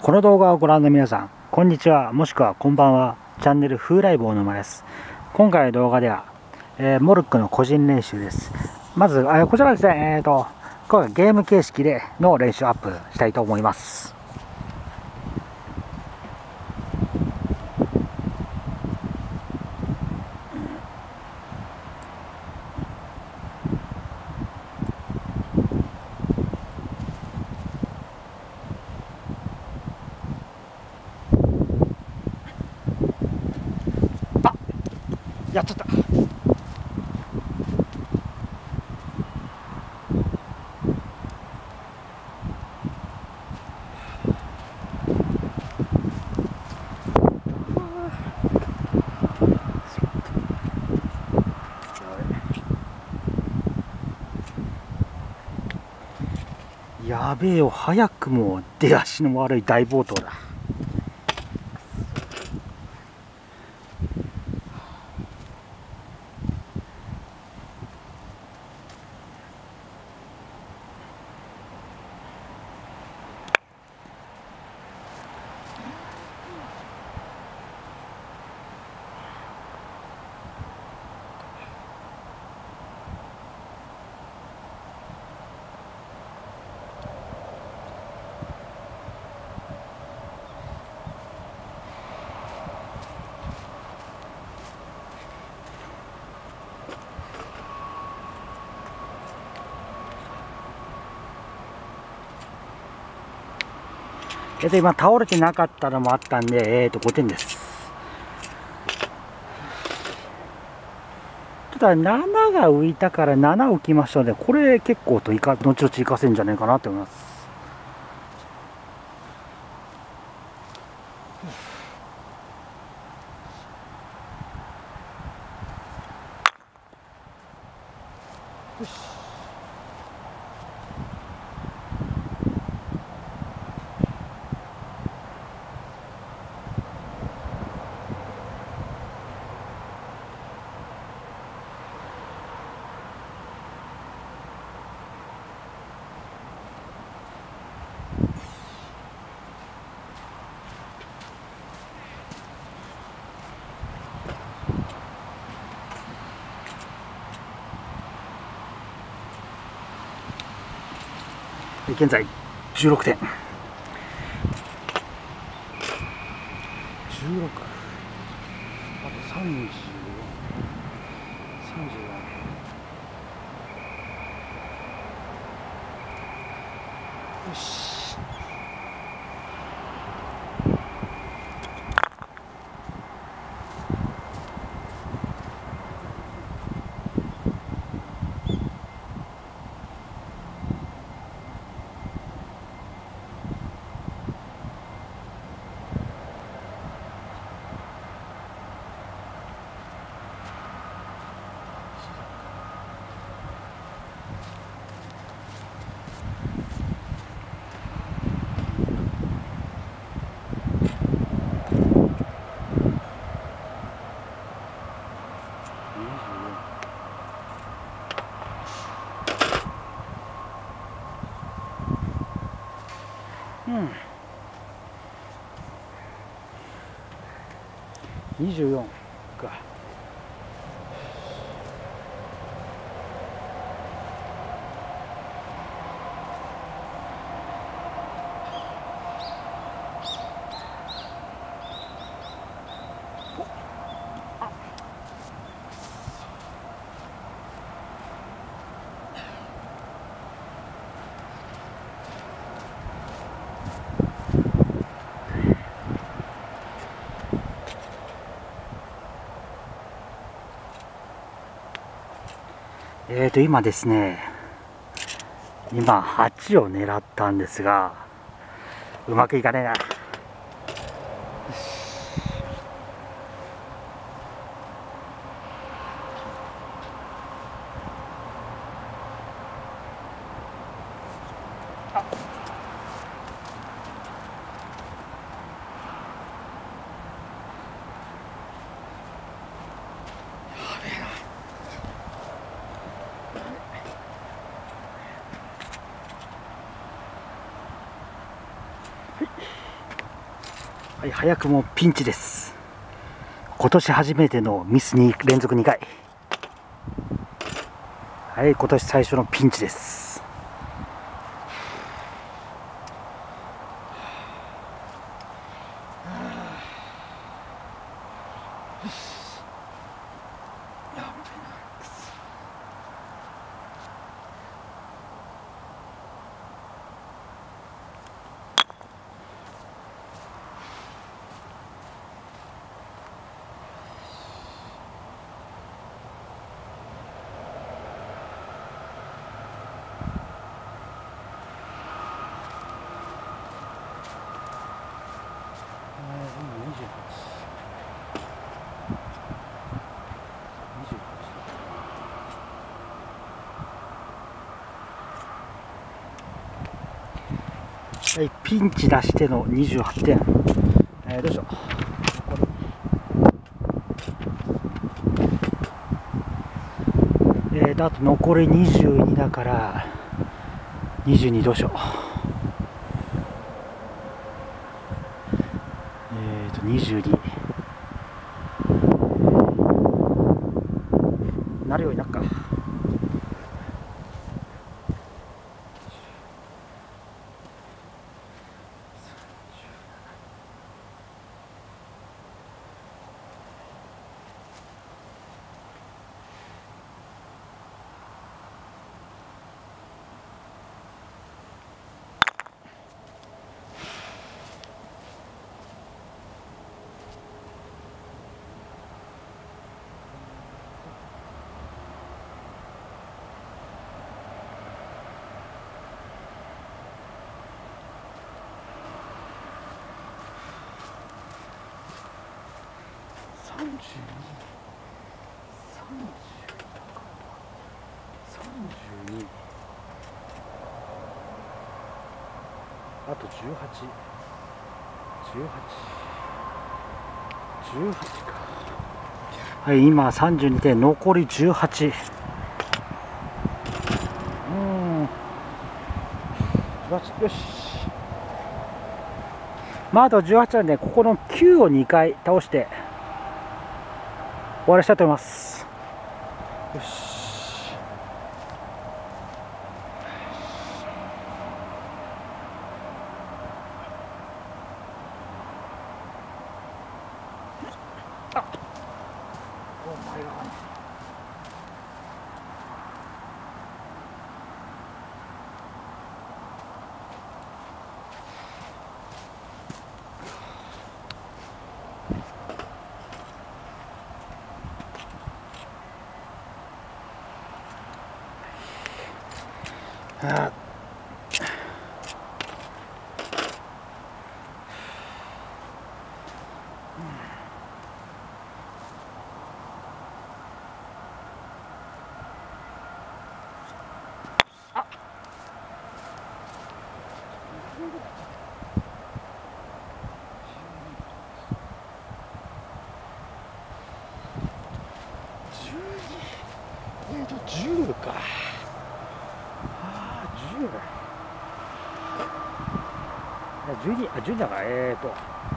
この動画をご覧の皆さん、こんにちは、もしくはこんばんは。チャンネル風来坊の間です。今回の動画では、モルックの個人練習です。まず、こちらですね、今回ゲーム形式での練習アップしたいと思います。やっちゃった。やべえよ、早くも出足の悪い大暴投だ。今倒れてなかったのもあったんで、5点です。ただ7が浮いたから7浮きましたので、これ結構と後々活かせるんじゃないかなと思います。よし。現在16点。16。あと30。よし。24か。今ですね、今8を狙ったんですが、うまくいかねえな。 はい、早くもピンチです。今年初めてのミスに連続2回。はい、今年最初のピンチです。はい、ピンチ出しての28点。どうしよう。あと残り22だから22。どうしよう。22なるようになっか。32、あと18、18か。はい、今32点、残り18。よし。まああと18なんで、ここの9を2回倒して終わらせたいと思います。よし。あっ、お前があ10か。10だ。12、12だから、12だから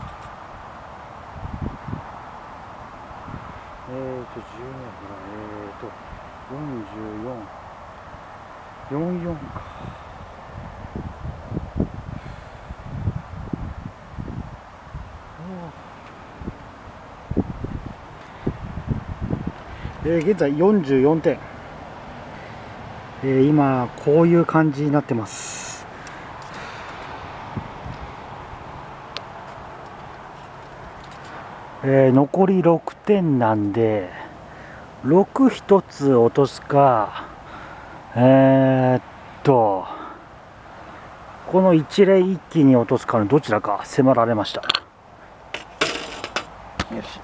、44、44か。現在44点。今こういう感じになってます。残り6点なんで6一つ落とすか、この一例一気に落とすかのどちらか迫られました。よし、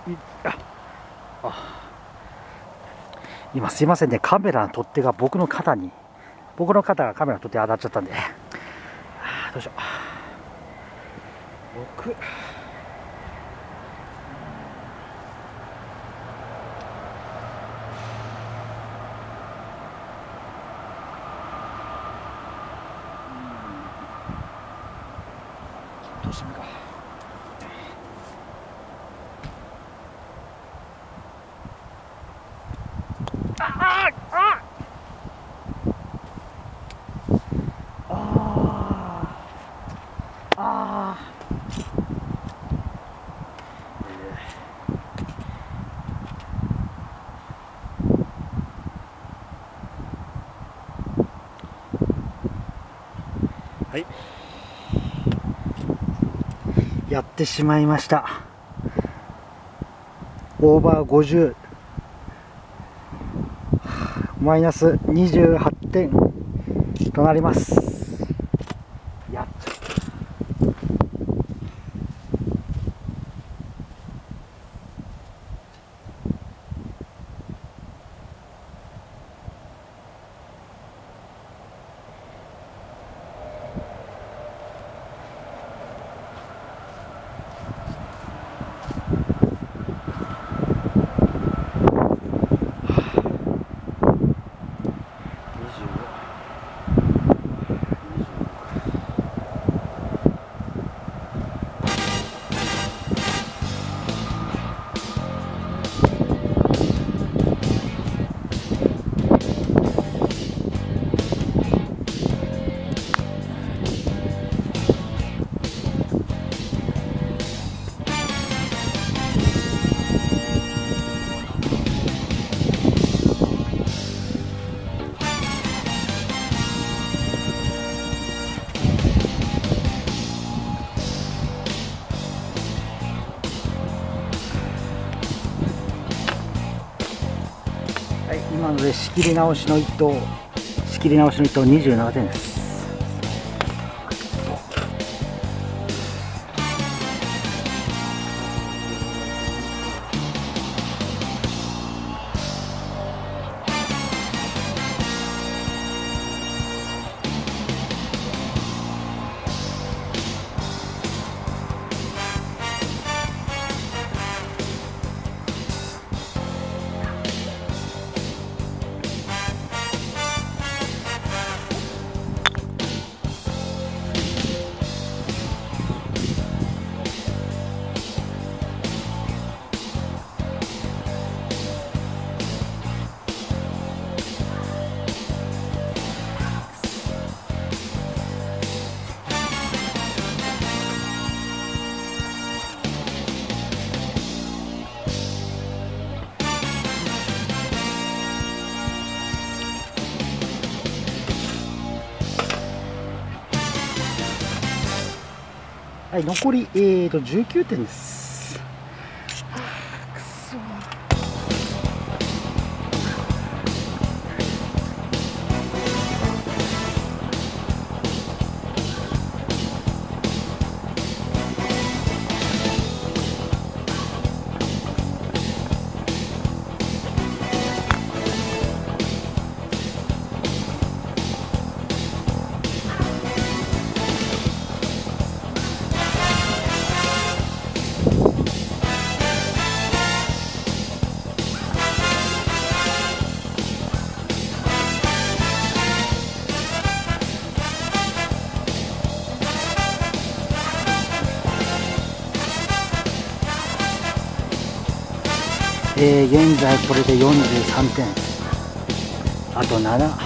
今すいませんね、カメラの取っ手が僕の肩がカメラの取っ手当たっちゃったんで、どうしよう。6、どうしてもいいか。 はい、やってしまいました。オーバー50、マイナス28点となります。やっちゃった。はい、今ので仕切り直しの1投27点です。はい、残り19点です。現在これで43点、あと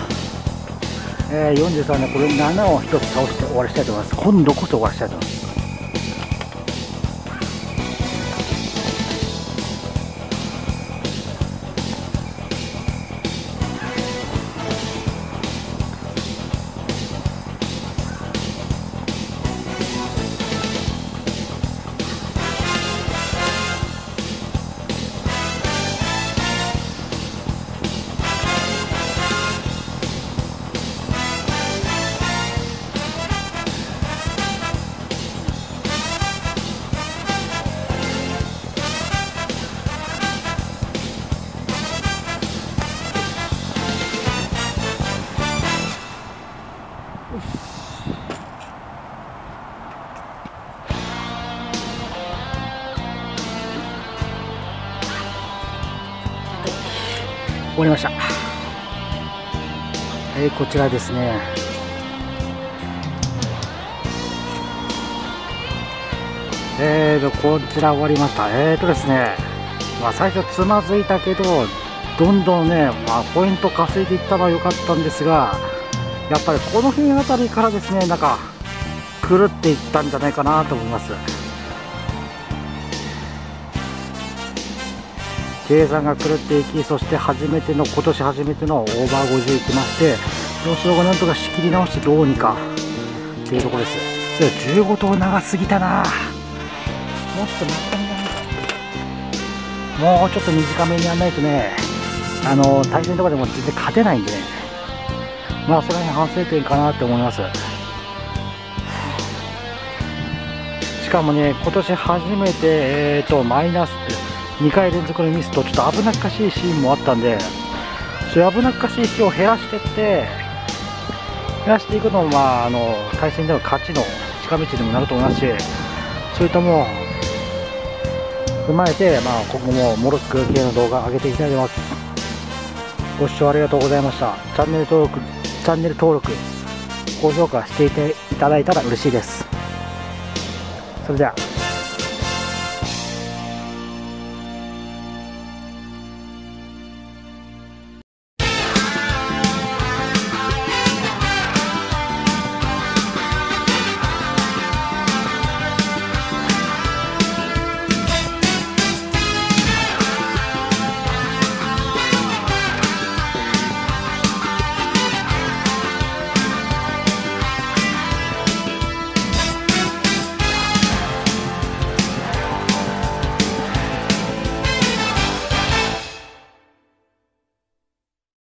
7、43でこれ7を1つ倒して終わりしたいと思います。今度こそ終わらせたいと思います。終わりました。こちらですね。こちら終わりました。ですね、最初つまずいたけど、どんどんね、ポイント稼いでいったのは良かったんですが、やっぱりこの辺あたりからですね、なんか狂っていったんじゃないかなと思います。計算が狂っていき、そして今年初めてのオーバー50いきまして、予想がなんとか仕切り直してどうにかっていうところです。それ15頭長すぎたな。もっと短めに、もうちょっと短めにやらないとね、対戦とかでも全然勝てないんでね、まあその辺反省点かなって思います。しかもね、今年初めて、マイナス2回連続のミスとちょっと危なっかしいシーンもあったんで、そういう危なっかしいシーンを減らしていくのも、まあ、対戦での勝ちの近道にもなると思いますし、そういったものを踏まえて、まあ、今後もモルック系の動画上げていきたいと思います。ご視聴ありがとうございました。チャンネル登録、高評価していただいたら嬉しいです。それでは。